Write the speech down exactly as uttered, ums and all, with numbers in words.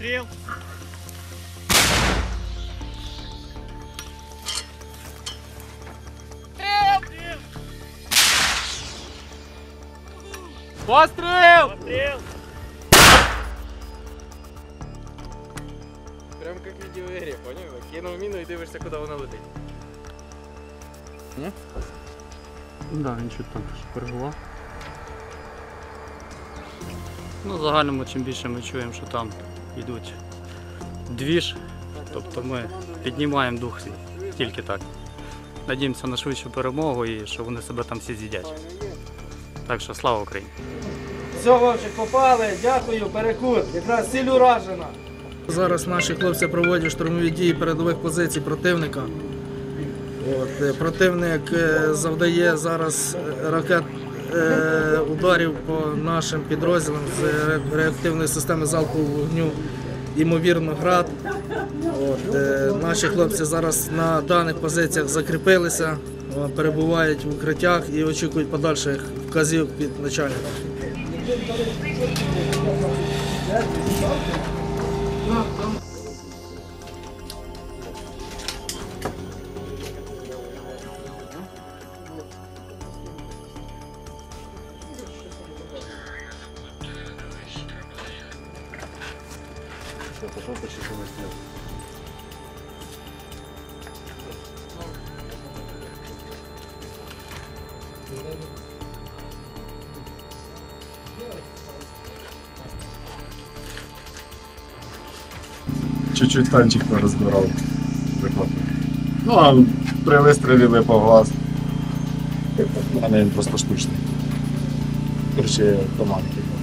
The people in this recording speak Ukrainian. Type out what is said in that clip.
Постріл! Постріл! Постріл! Прям як в відеоігрі, поняв? Кинув міну і дивишся, куди вона летить. Ні? Да, він чуть там перегував. Ну, в загальному, чим більше ми чуємо, що там йдуть двіж, тобто ми піднімаємо дух тільки так. Надіємося на швидшу перемогу і що вони себе там всі з'їдять. Так що слава Україні! Все, Вовчик, попали, дякую, перекур, якраз ціль уражена. Зараз наші хлопці проводять штурмові дії передових позицій противника. От, противник е, завдає зараз ракет е, ударів по нашим підрозділам з ре- реактивної системи залпового вогню, ймовірно, град. От, е, наші хлопці зараз на даних позиціях закріпилися, о, перебувають в укриттях і очікують подальших вказів від начальника. Чуть-чуть танчик порозбирав. Ну а при вистрілі випав глаз. У мене він просто штучний. Короче, команди.